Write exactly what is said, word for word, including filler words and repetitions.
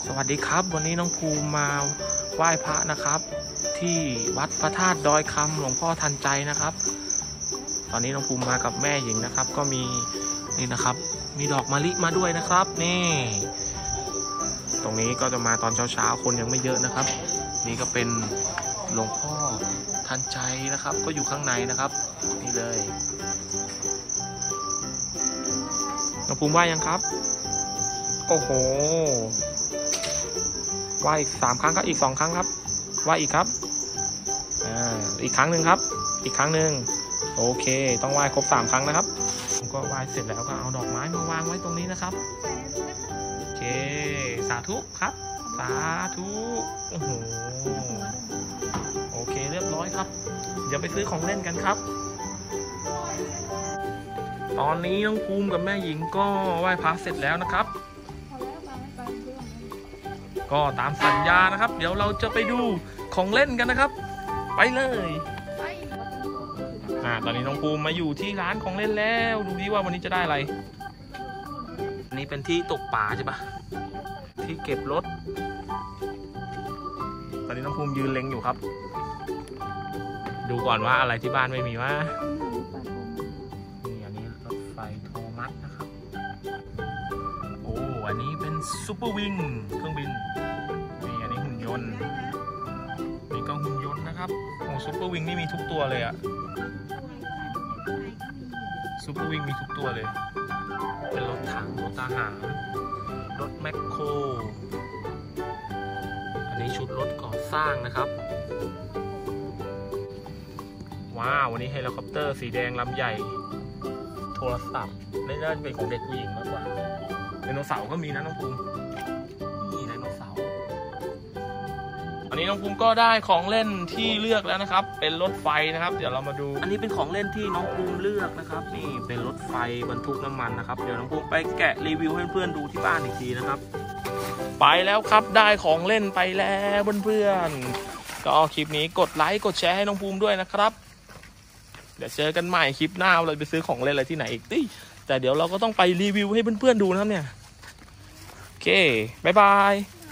สวัสดีครับวันนี้น้องภูมิมาไหว้พระนะครับที่วัดพระธาตุดอยคำหลวงพ่อทันใจนะครับ ตอนนี้น้องภูมิมากับแม่หญิงนะครับก็มีนี่นะครับมีดอกมะลิมาด้วยนะครับนี่ตรงนี้ก็จะมาตอนเช้าๆคนยังไม่เยอะนะครับนี่ก็เป็นหลวงพ่อทันใจนะครับก็อยู่ข้างในนะครับนี่เลยน้องภูมิไหว้ยังครับโอ้โหไหว้อีกสามครั้งครับอีกสองครั้งครับไหว้อีกครับอ่าอีกครั้งหนึ่งครับอีกครั้งหนึ่งโอเคต้องไหว้ครบสามครั้งนะครับผมก็ไหว้เสร็จแล้วก็เอาดอกไม้มาวางไว้ตรงนี้นะครับโอเคสาธุครับสาธุโอ้โหโอเคเรียบร้อยครับเดี๋ยวไปซื้อของเล่นกันครับตอนนี้น้องภูมิกับแม่หญิงก็ไหว้พระเสร็จแล้วนะครับก็ตามสัญญานะครับเดี๋ยวเราจะไปดูของเล่นกันนะครับไปเลยอ่าตอนนี้น้องภูมิมาอยู่ที่ร้านของเล่นแล้วดูดิว่าวันนี้จะได้อะไรอันนี้เป็นที่ตกปลาใช่ปะที่เก็บรถตอนนี้น้องภูมิยืนเล็งอยู่ครับดูก่อนว่าอะไรที่บ้านไม่มีวะนี่อันนี้รถไฟโทมัสนะครับโอ้อันนี้เป็นซูเปอร์วิงเครื่องบินนี่อันนี้หุ่นยนต์นี่ก็หุ่นยนต์นะครับโอ้ซูเปอร์วิงนี่มีทุกตัวเลยอะซูเปอร์วิงมีทุกตัวเลยเป็นรถถังรถทหารรถแมคโครอันนี้ชุดรถก่อสร้างนะครับว้าววันนี้เฮลิคอปเตอร์สีแดงลำใหญ่โทรศัพท์นี่น่าจะเป็นของเด็กผู้หญิงมากกว่าไดโนเสาร์ก็มีนะน้องภูมินี่ไดโนเสาร์อันนี้น้องภูมิก็ได้ของเล่นที่เลือกแล้วนะครับเป็นรถไฟนะครับเดี๋ยวเรามาดูอันนี้เป็นของเล่นที่น้องภูมิเลือกนะครับนี่เป็นรถไฟบรรทุกน้ำมันนะครับเดี๋ยวน้องภูมิไปแกะรีวิวให้เพื่อนๆดูที่บ้านอีกทีนะครับไปแล้วครับได้ของเล่นไปแล้วเพื่อนๆก็คลิปนี้กดไลค์กดแชร์ให้น้องภูมิด้วยนะครับเดี๋ยวเจอกันใหม่คลิปหน้าเราไปซื้อของเล่นอะไรที่ไหนอีกติแต่เดี๋ยวเราก็ต้องไปรีวิวให้เพื่อนๆดูนะครับเนี่ยโอเคบ๊ายบาย